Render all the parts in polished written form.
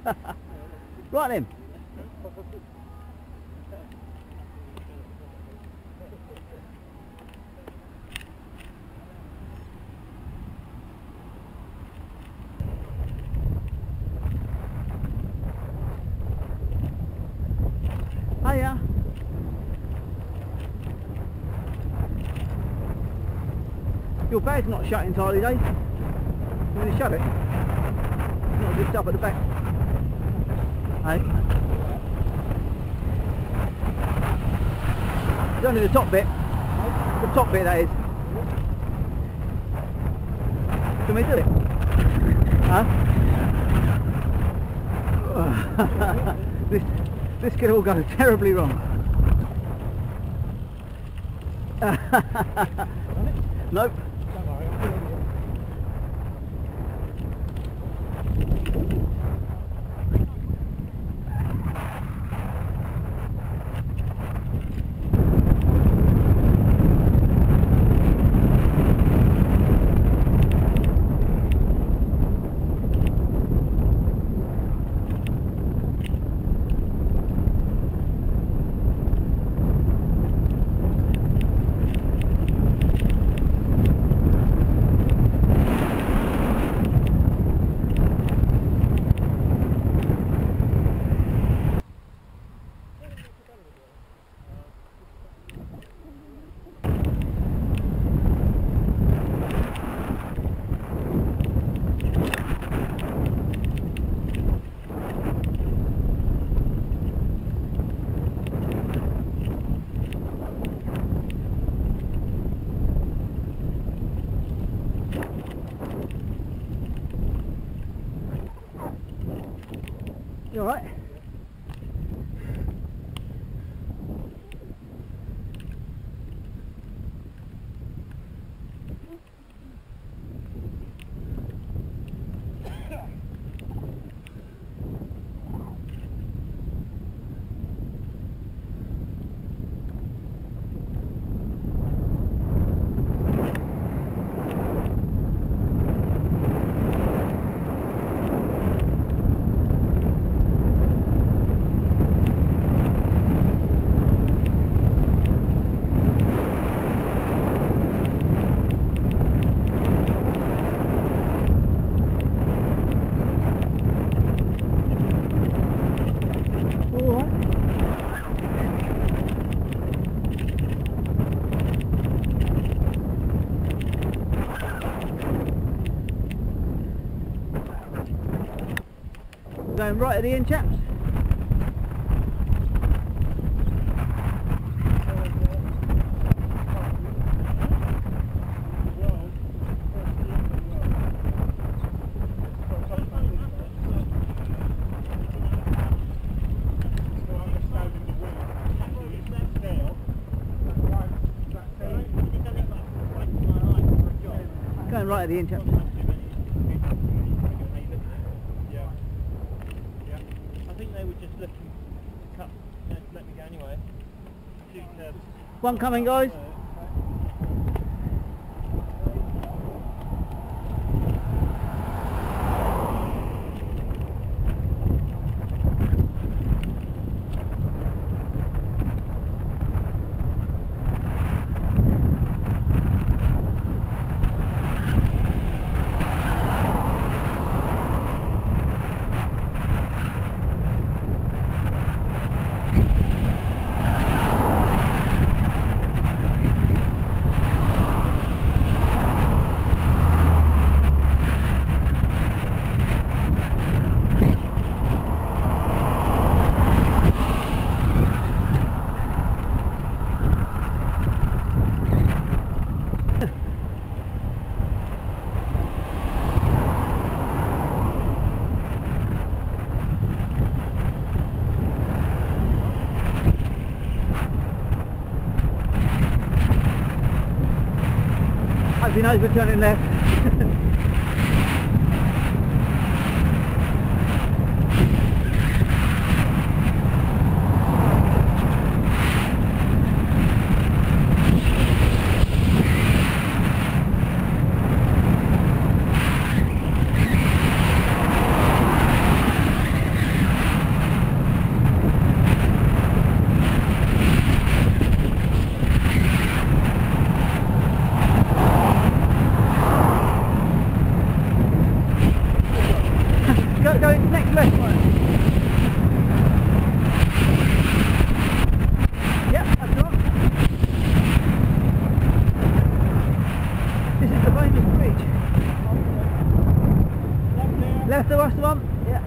Right then. Hiya. Your bag's not shut entirely, Dave. You want to shut it? Not good stuff at the back. Hey? It's only the top bit. The top bit, that is. Can we do it? Huh? This could all go terribly wrong. Nope. You alright? Going right at the end, chaps. Going right at the end, chaps. One coming, guys. Hope he knows we're turning left. that's the one. Yeah.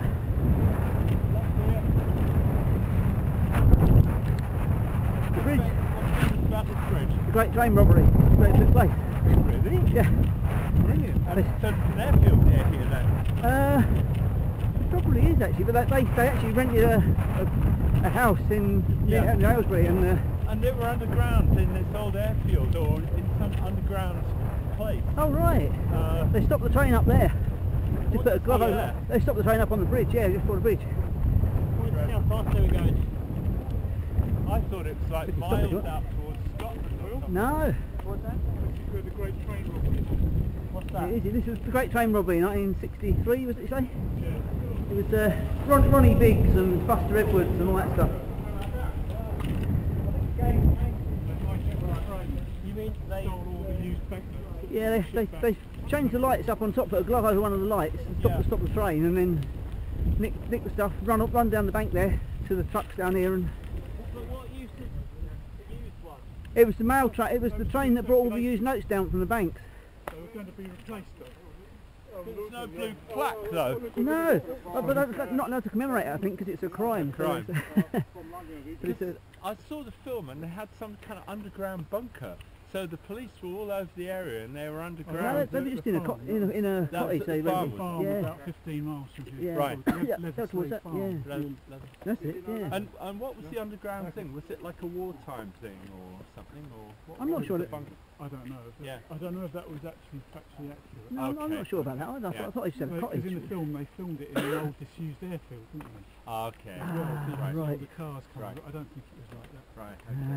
The bridge. What's about this bridge? The Great Train Robbery. That's where it took place. Really? Yeah. Brilliant. And so it's an airfield near here then? It probably is actually, but they actually rented a house in Aylesbury and they were underground in this old airfield or in some underground place. Oh right. They stopped the train up there. Just put a glove over there. They stopped the train up on the bridge, yeah, just before the bridge. How fast they were going? I thought it was like miles out towards Scotland or something. No. What's that? Where the Great Train Robbery. What's that? It is. This was the Great Train Robbery, 1963, was it you say? Yeah. It was Ronnie Biggs and Buster Edwards and all that stuff. You mean they stole all the used banknotes? Yeah, they changed the lights up on top, put a glove over one of the lights, and stop the train, and then nick the stuff, run down the bank there to the trucks down here, and. But what used the used one? It was the mail train. It was the train that brought all the used notes down from the banks. They were going to be replaced though. There's no blue plaque though. No, but that's not allowed to commemorate it, I think, because it's a crime. Crime. But it's I saw the film and they had some kind of underground bunker. So the police were all over the area and they were underground. They were just in a cottage. They farm yeah. About 15 miles from here. Yeah. Right. That's towards that. Yeah. That's it. Yeah. And what was the underground thing? Was it like a wartime thing or something? Or what I'm not was sure the that- bunker? I don't know. Yeah. I don't know if that was actually factually accurate. No, I'm not sure about that either. I thought they said a Because cottage. in the film they filmed it in an old disused airfield, didn't they? Okay. Ah, All right. the cars come Right. but I don't think it was like that. Right.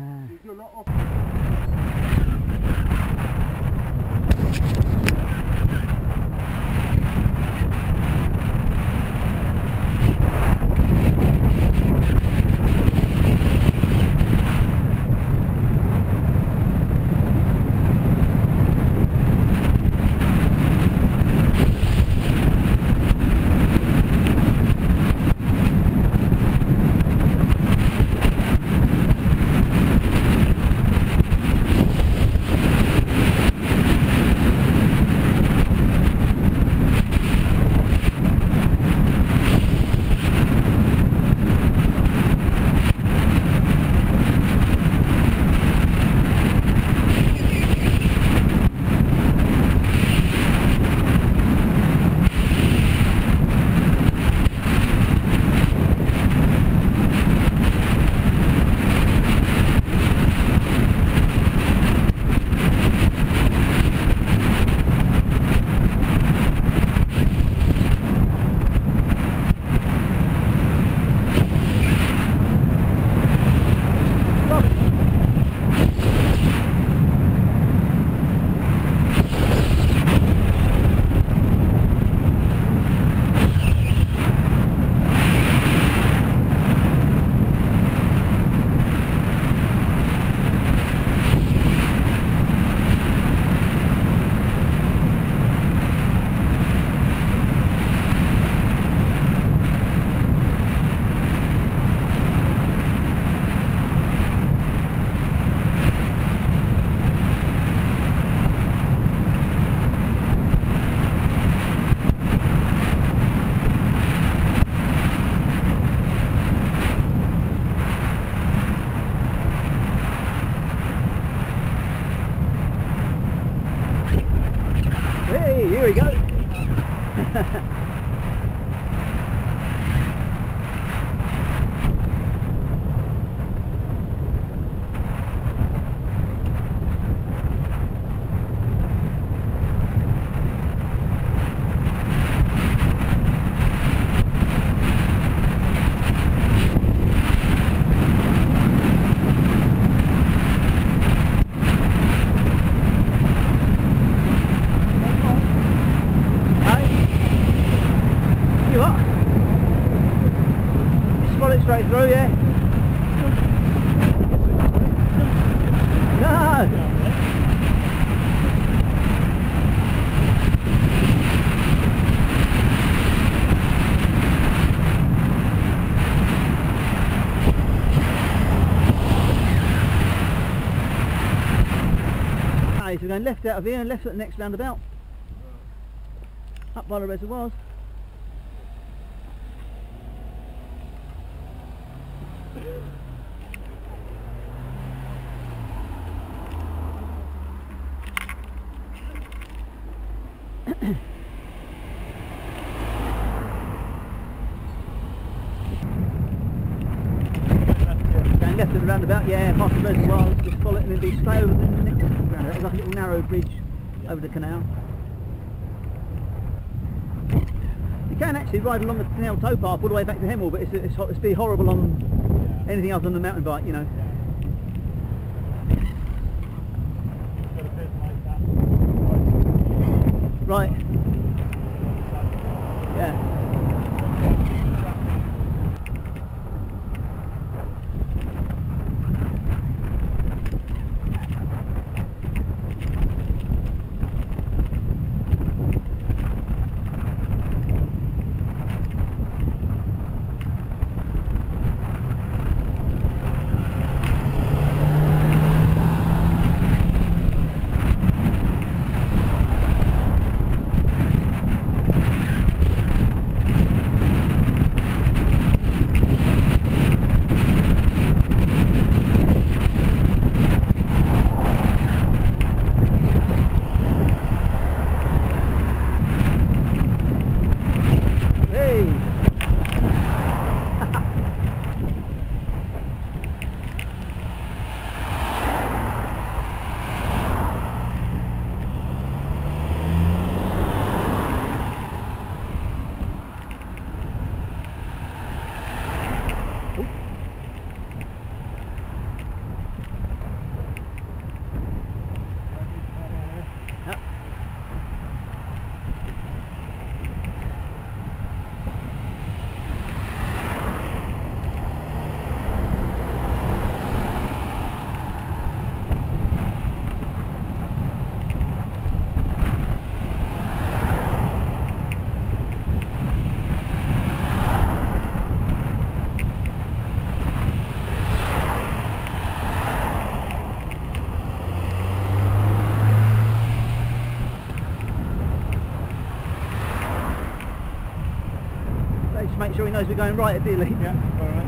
Hey, here we go. You what? Just follow it straight through, yeah? No! So we're going left out of here and left at the next roundabout. Up by the reservoirs. Going left of the roundabout, yeah, past the reservoir, just follow it and then be straight over the next roundabout. It's like a little narrow bridge over the canal. You can actually ride along the canal towpath all the way back to Hemel, but it's be horrible on anything other than the mountain bike, you know. Got a bit like that. Right. Yeah. Just make sure he knows we're going right, ideally. Yeah, alright.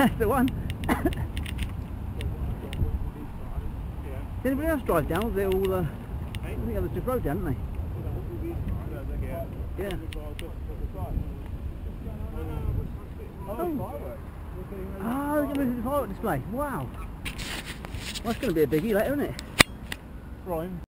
That's the one. Yeah. Did anybody else drive down? Was they all, I think others just rode down, didn't they? Yeah. Oh, they're going to move to the firework display. Wow. Well, that's going to be a biggie later, isn't it? Ryan.